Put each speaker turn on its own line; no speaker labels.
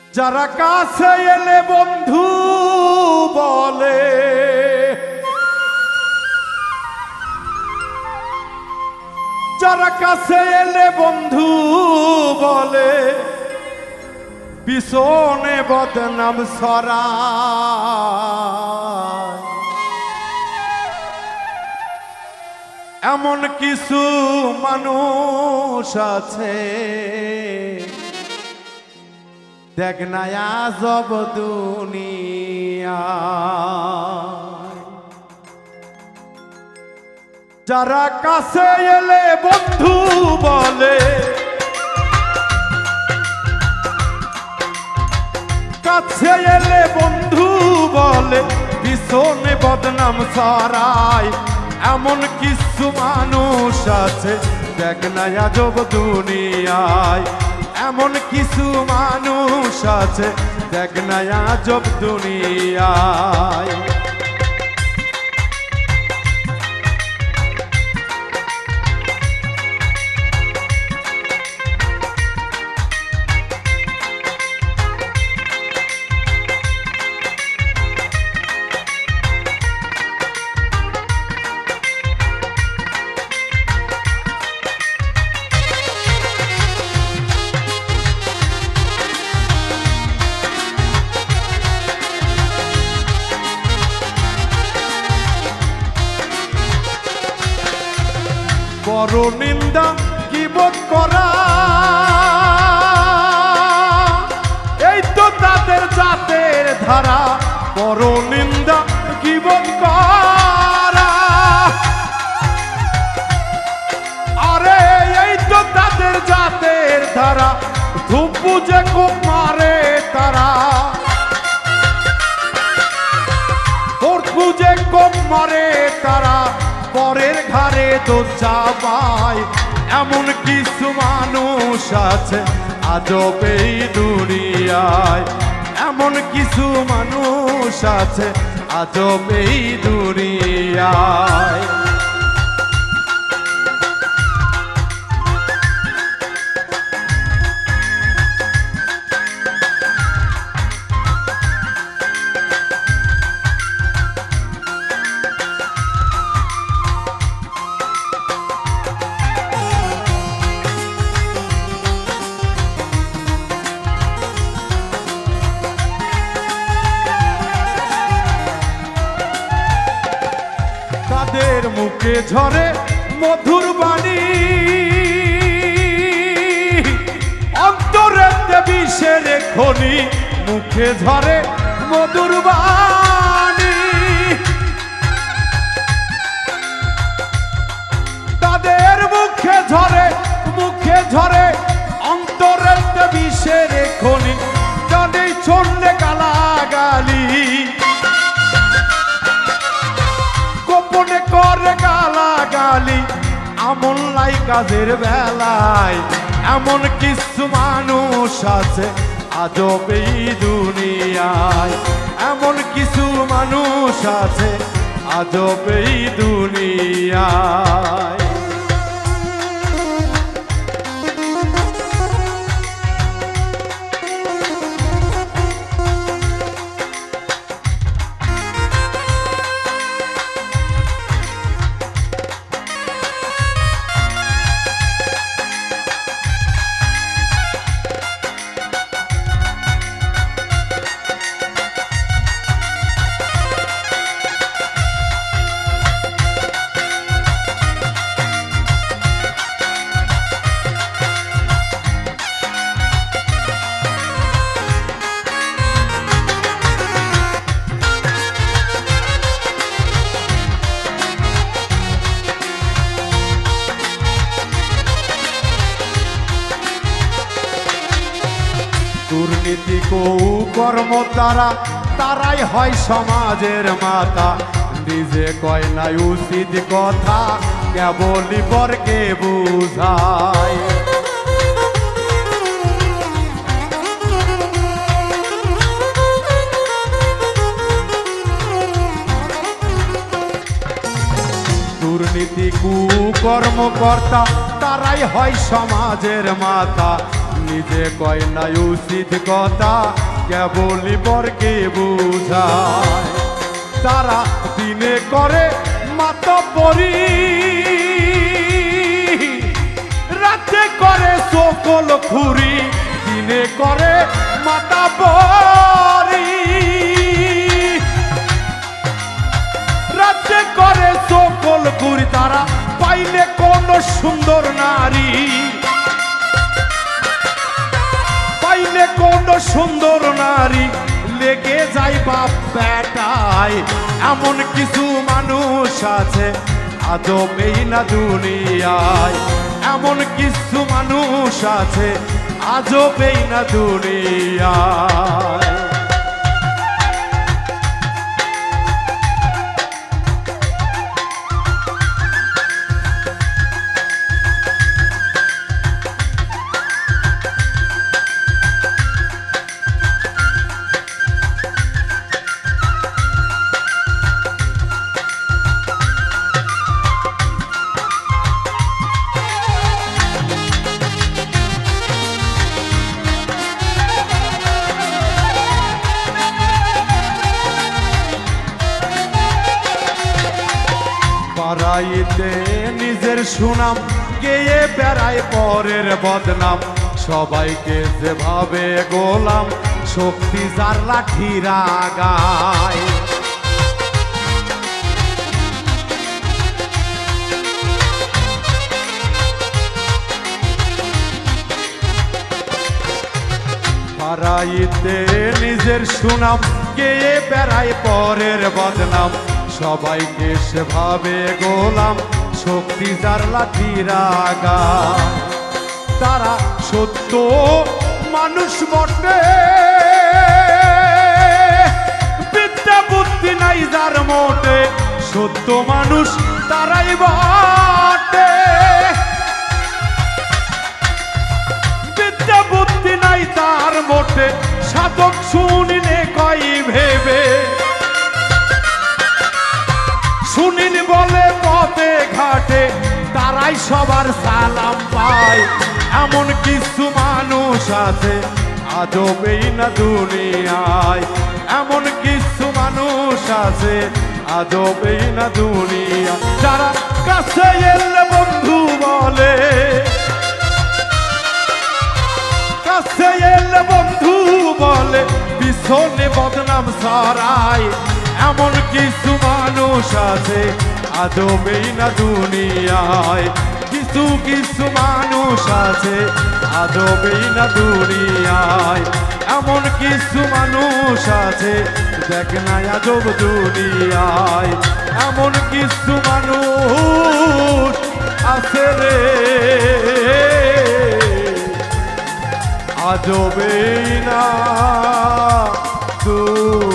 যারা কাছে এলে বন্ধু বলে, যারা কাছে এলে বন্ধু বলে, পিছনে বদনাম ছড়ায়। এমন কিছু মানুষ আছে দেখ না আজব দুনিয়া, যারা কাছে এলে বন্ধু বলে, কাছে এলে বন্ধু বলে, পিছনে বদনাম ছড়ায়। এমন কিছু মানুষ আছে দেখ না আজব দুনিয়ায়, এমন কিছু মানুষ আছে দেখ না আজব দুনিয়ায়। বড় নিন্দা কিবত করা, এই তো তাদের জাতের ধারা। বড় নিন্দা কিবত করা, আরে এই তো তাদের জাতের ধারা। ধূপ পুজে খুব মারে তারা, পুজে খুব মারে তারা, পরের ঘরে দোষ চাপায়। এমন কিছু মানুষ আছে আজব এই দুনিয়ায়, এমন কিছু মানুষ আছে আজব এই দুনিয়ায়। তাদের মুখে ঝরে মধুর বাণী, অন্তরেতে বিষের খনি। মুখে ঝরে মধুর বাণী, তাদের মুখে ঝরে অন্তরেতে বিষের খনি। জানে ছড়লে গালাগালি, গোপনে করে গালাগালি, আমন লাই কাজের বেলায়। এমন কিছু মানুষ আছে আজব এই দুনিয়ায়, এমন কিছু মানুষ আছে আজব এই দুনিয়ায়। দুর্নীতি কুকর্ম তারাই হয় সমাজের মাতা। নিজে কয় না উচিত কথা, কেবলই পরকে বুঝায়। দুর্নীতি কুকর্মকর্তা তারাই হয় সমাজের মাথা। নিজে কয় না উচিত কথা, কেবলই পরকে বুঝায়। তারা দিনে করে মাতব্বরি, রাতে করে সকল খুরি, দিনে করে মাতব্বরি, রাতে করে সকল খুরি। তারা পাইলে কোন সুন্দর নারী, পাইলে কোন সুন্দর নারী, লেগে যায় বাপ বেটায়। এমন কিছু মানুষ আছে আজবেই না দুনিয়ায়, এমন কিছু মানুষ আছে আজবেই না দুনিয়ায়। পাড়াইতে নিজের সুনাম গেয়ে বেড়ায় পরের বদনাম, সবাইকে যেভাবে গোলাম, শক্তি যার লাঠির আগায়। পাড়াইতে নিজের সুনাম গেয়ে বেড়ায় পরের বদনাম, সবাইকে সেভাবে গোলাম, শক্তি যার লাঠির আগায়। তারা সত্য মানুষ বটে, বিদ্যা বুদ্ধি নাই যার মোটে, সত্য মানুষ তারাই বটে। বিদ্যা বুদ্ধি নাই তার মোটে, সাধক শুনিলে কই ভেবে, শুনিন বলে পথে ঘাটে, তারাই সবার সালাম পায়। এমন কিছু মানুষ আছে আজবেই না দুনিয়ায়, এমন কিছু মানুষ আছে আজবেই না দুনিয়া। যারা কাছে এলে বন্ধু বলে, কাছে এলে বন্ধু বলে, পিছনে বদনাম ছড়ায়। এমন কিছু মানুষ আছে আজবেই না দুনিয়ায়, কিছু কিছু মানুষ আছে আজবেই না দুনিয়ায়। এমন কিছু মানুষ আছে দেখ না আজব দুনিয়ায়, এমন কিছু মানুষ আছে রে আজবেই না দুনিয়ায়।